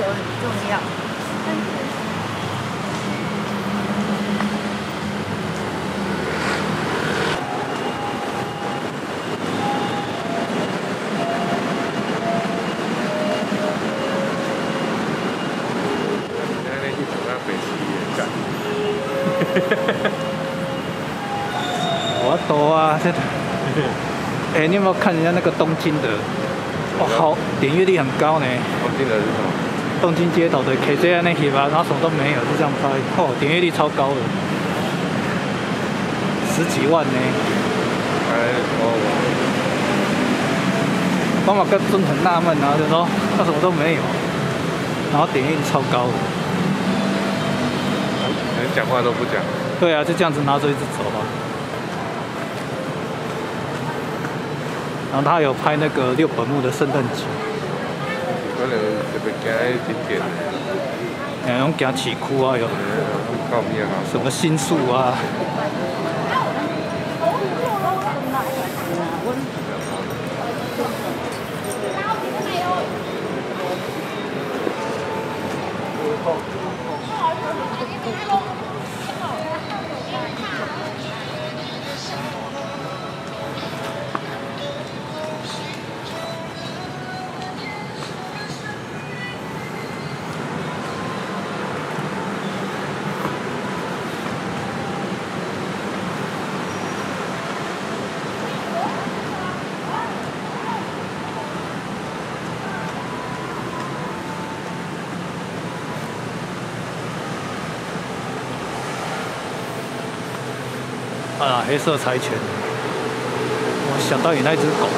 很重要。 我多啊，真的。哎，你有没有看人家那个东京的？哇，好，点阅率很高呢。 东京的是什么？ 东京街头的 KJ 那些吧，然后什么都没有，就这样拍，哦，点阅率超高的，10几万呢。妈妈跟真很纳闷啊，就说他什么都没有，然后点阅率超高的。 连讲话都不讲。 对啊，就这样子拿着一直走啊。然后他有拍那个六本木的圣诞节。 可能特别行景点。 那种行市区啊，有什么新宿啊。啊，黑色柴犬，我想到你那只狗。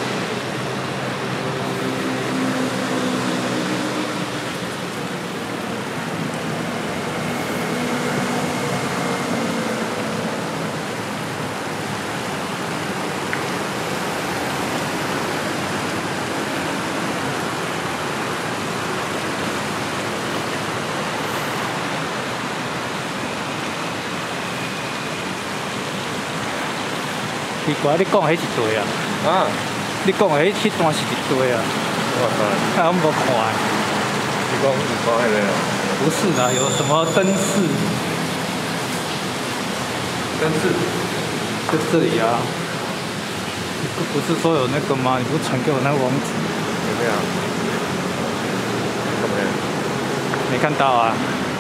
奇怪，你讲的迄一对啊？ 啊？ 你讲的迄段是一对啊？ 我操！ 我无看。 你讲迄个啊？ 不是啊，有什么灯饰？ 灯饰？ 在这里啊。不是说有那个吗？你不是传给我那个网址？ 有没有？有没有？ 没看到啊。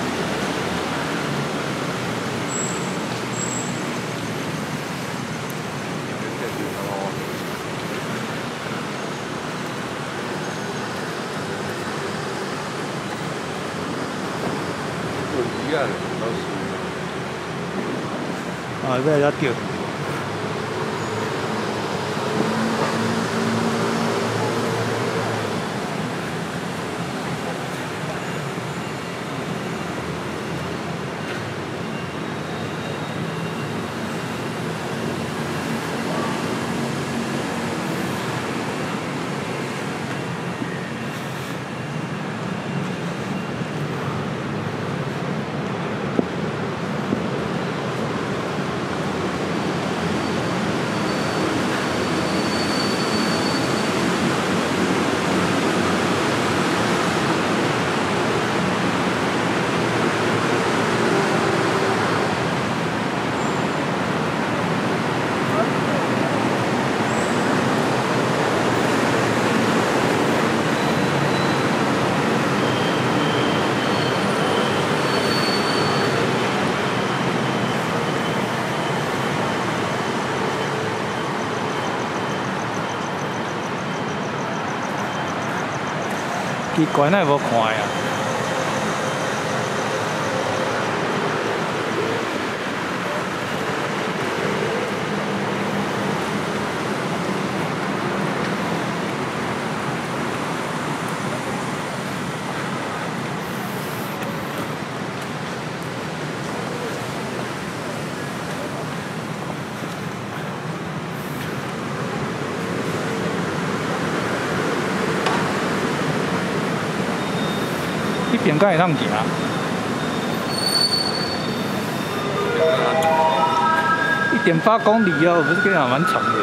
啊，被人家钓。奇怪，那无看呀。你边敢会当行？1.8公里哦，不是跟你讲蛮长的。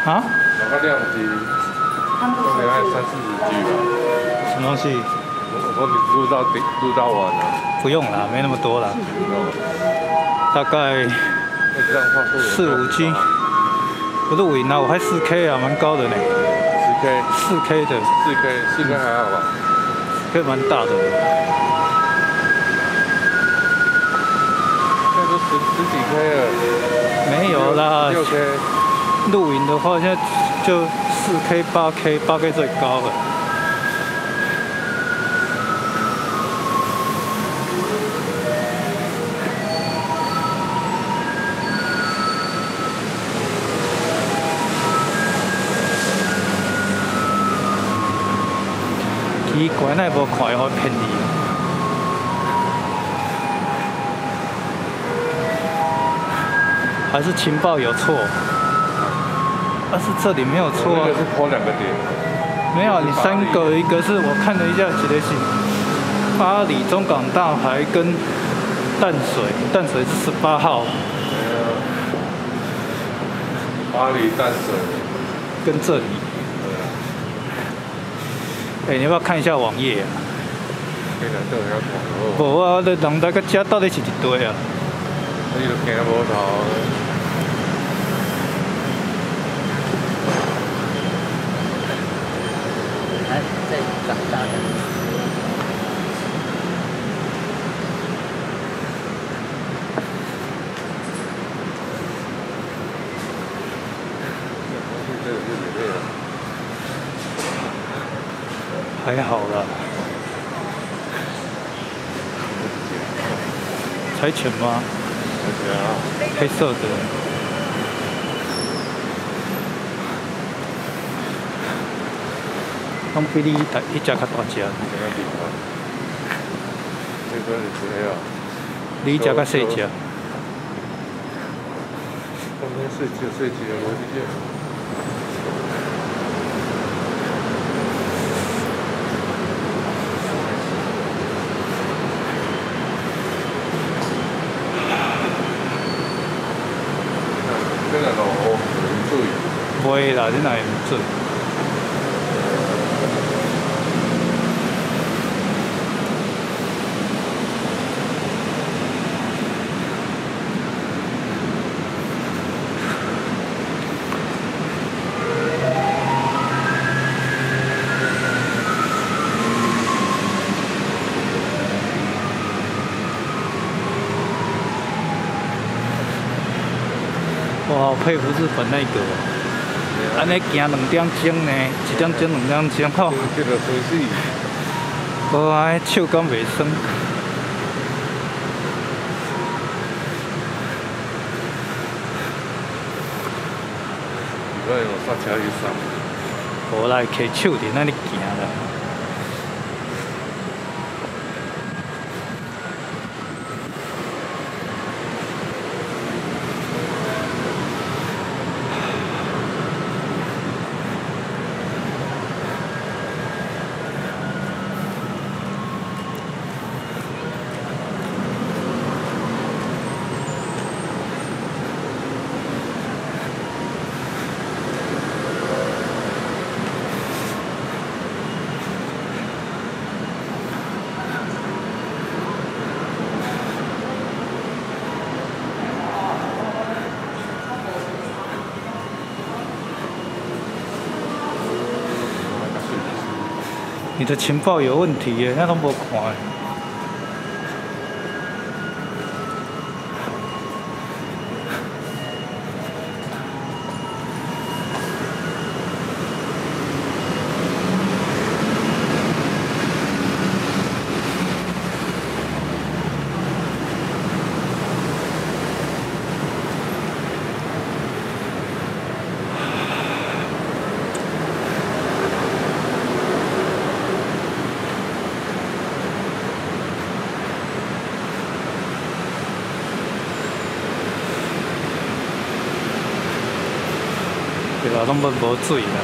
啊？ 那个量是，可能要30-40G 吧。 什么东西？ 我录到完了。 不用啦，没那么多啦。大概4-5G。不是5啊，我还4K 啊，蛮高的呢。4K 的。 4K 还好吧 ？4K 蛮大的。 现在都十几 K 了。 没有啦。 6K。 录影的话，现在就4K、8K 最高了。奇怪，那无看会骗你。还是情报有错？但是这里没有错啊。 这个是破2个点。 没有，你3个，一个是我看了一下，一个是巴黎中港大排跟淡水是18号。 巴黎淡水。 跟这里。你要不要看一下网页啊？无啊，你人在个遮到底是一堆啊？ 你就行无头。 在长大的。 还好啦。柴犬吗？黑色的。拢比你一只较大只。你一只较细只。 细只，无一只。这个路有水。 袂啦，你哪会唔准？我好佩服日本那个，安尼行2点钟呢，1点钟、2点钟吼。 这个真死。 无啊，手敢袂酸。 如果用刹车去刹。 无啦，摕手伫那里行啦。你的情报有问题耶，那都无看。对吧？拢无水啦。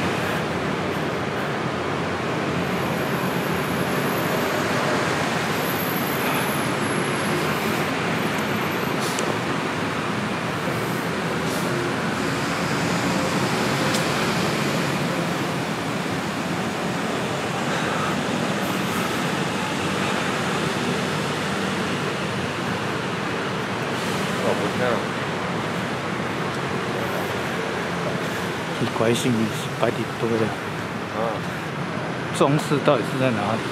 奇怪性摆底多的。装饰到底是在哪里？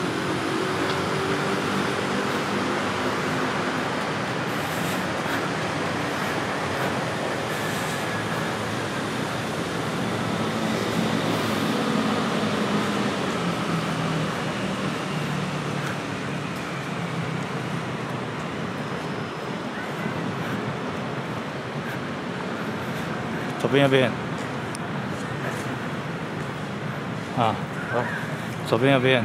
左边右边？啊。左边右边？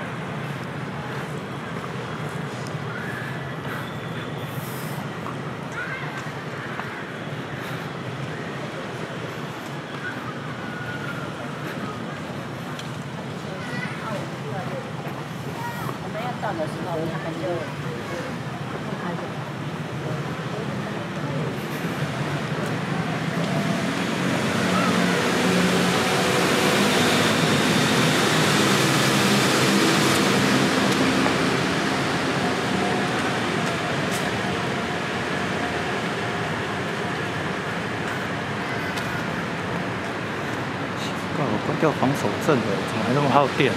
我们要到的时候，他们就开始。 我关掉防守阵了，怎么还那么耗电？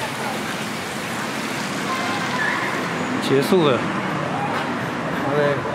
结束了。 OK。